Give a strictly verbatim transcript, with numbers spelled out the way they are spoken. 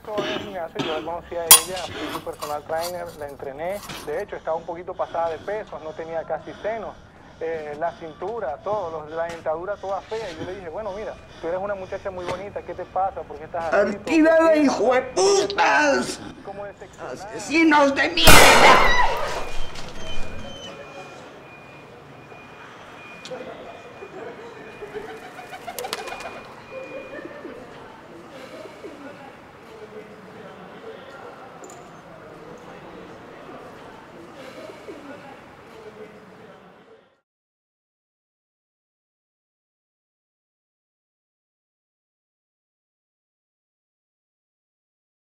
empezó en el gimnasio, yo la conocí a ella, fui su personal trainer, la entrené. De hecho, estaba un poquito pasada de pesos, no tenía casi senos. Eh, la cintura, todo, los, la dentadura toda fea. Y yo le dije, bueno, mira, tú eres una muchacha muy bonita, ¿qué te pasa? ¿Por qué estás así? ¡Partida de hijo de putas! Como decepcionada. ¡Asesinos de mierda!